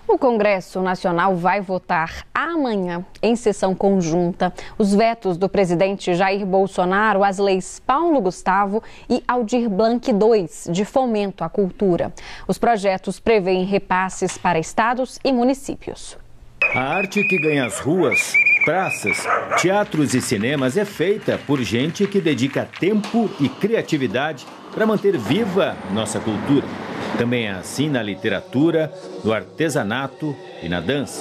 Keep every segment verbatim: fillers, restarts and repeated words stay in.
O Congresso Nacional vai votar amanhã, em sessão conjunta, os vetos do presidente Jair Bolsonaro às leis Paulo Gustavo e Aldir Blanc dois, de fomento à cultura. Os projetos prevêem repasses para estados e municípios. A arte que ganha as ruas, praças, teatros e cinemas é feita por gente que dedica tempo e criatividade para manter viva nossa cultura. Também é assim na literatura, no artesanato e na dança.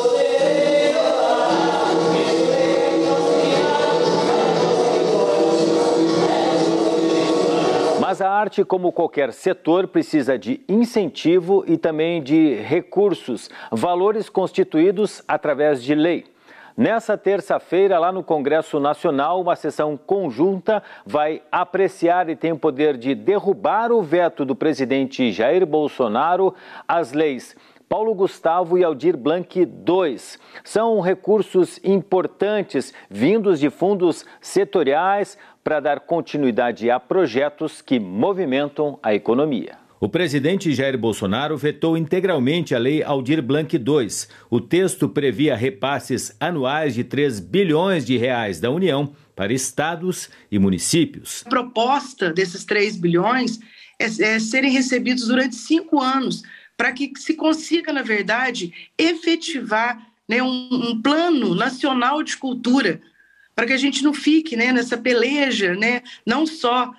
Mas a arte, como qualquer setor, precisa de incentivo e também de recursos, valores constituídos através de lei. Nessa terça-feira, lá no Congresso Nacional, uma sessão conjunta vai apreciar e tem o poder de derrubar o veto do presidente Jair Bolsonaro às leis Paulo Gustavo e Aldir Blanc dois. São recursos importantes vindos de fundos setoriais para dar continuidade a projetos que movimentam a economia. O presidente Jair Bolsonaro vetou integralmente a lei Aldir Blanc dois. O texto previa repasses anuais de três bilhões de reais da União para estados e municípios. A proposta desses três bilhões é, é serem recebidos durante cinco anos, para que se consiga, na verdade, efetivar, né, um, um plano nacional de cultura, para que a gente não fique, né, nessa peleja, né, não só...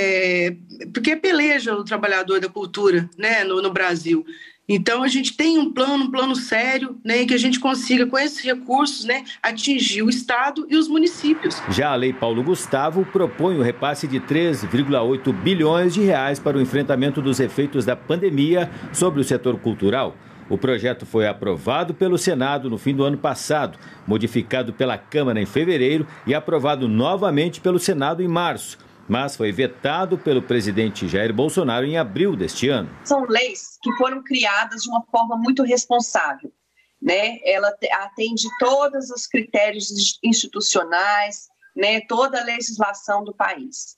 É, porque é peleja o trabalhador da cultura, né, no, no Brasil. Então, a gente tem um plano, um plano sério, né, que a gente consiga, com esses recursos, né, atingir o Estado e os municípios. Já a lei Paulo Gustavo propõe o repasse de três vírgula oito bilhões de reais para o enfrentamento dos efeitos da pandemia sobre o setor cultural. O projeto foi aprovado pelo Senado no fim do ano passado, modificado pela Câmara em fevereiro e aprovado novamente pelo Senado em março, mas foi vetado pelo presidente Jair Bolsonaro em abril deste ano. São leis que foram criadas de uma forma muito responsável, né? Ela atende todos os critérios institucionais, né? Toda a legislação do país.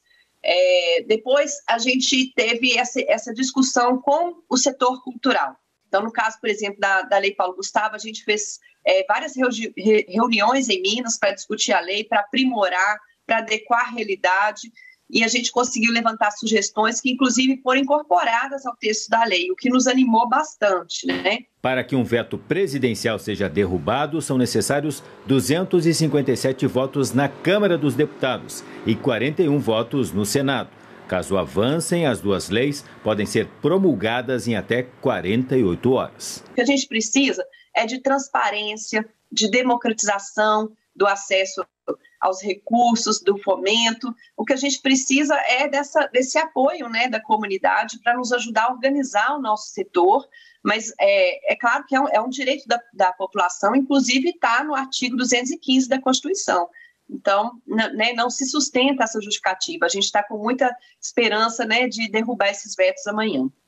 É, depois a gente teve essa, essa discussão com o setor cultural. Então, no caso, por exemplo, da, da lei Paulo Gustavo, a gente fez é, várias reuniões em Minas para discutir a lei, para aprimorar, para adequar a realidade. E a gente conseguiu levantar sugestões que, inclusive, foram incorporadas ao texto da lei, o que nos animou bastante, né? Para que um veto presidencial seja derrubado, são necessários duzentos e cinquenta e sete votos na Câmara dos Deputados e quarenta e um votos no Senado. Caso avancem, as duas leis podem ser promulgadas em até quarenta e oito horas. O que a gente precisa é de transparência, de democratização do acesso aos recursos, do fomento. O que a gente precisa é dessa, desse apoio, né, da comunidade para nos ajudar a organizar o nosso setor, mas é, é claro que é um, é um direito da, da população, inclusive está no artigo duzentos e quinze da Constituição. Então, né, não se sustenta essa justificativa. A gente está com muita esperança, né, de derrubar esses vetos amanhã.